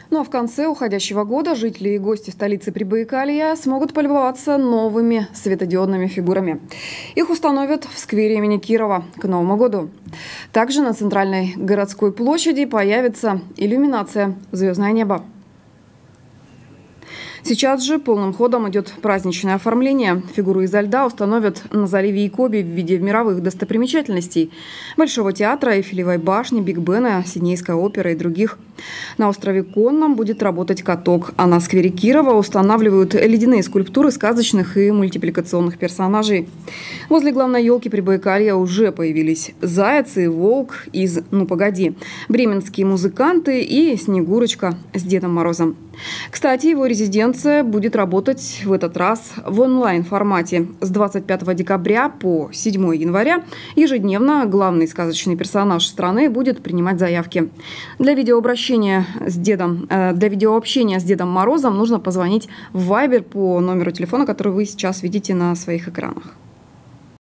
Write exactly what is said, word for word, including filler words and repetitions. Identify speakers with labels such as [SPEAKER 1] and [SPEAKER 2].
[SPEAKER 1] Ну а в конце уходящего года жители и гости столицы Прибайкалья смогут полюбоваться новыми светодиодными фигурами. Их установят в сквере имени Кирова к Новому году. Также на центральной городской площади появится иллюминация «Звездное небо». Сейчас же полным ходом идет праздничное оформление. Фигуры изо льда установят на заливе Икоби в виде мировых достопримечательностей – Большого театра, Эйфелевой башни, Биг Бена, Сиднейской оперы и других. На острове Конном будет работать каток, а на сквере Кирова устанавливают ледяные скульптуры сказочных и мультипликационных персонажей. Возле главной елки Прибайкалья уже появились заяц и волк из «Ну погоди», бременские музыканты и Снегурочка с Дедом Морозом. Кстати, его резиденция будет работать в этот раз в онлайн-формате. С двадцать пятого декабря по седьмое января ежедневно главный сказочный персонаж страны будет принимать заявки. Для видеообращения с Дедом, для видеообщения с Дедом Морозом нужно позвонить в Вайбер по номеру телефона, который вы сейчас видите на своих экранах.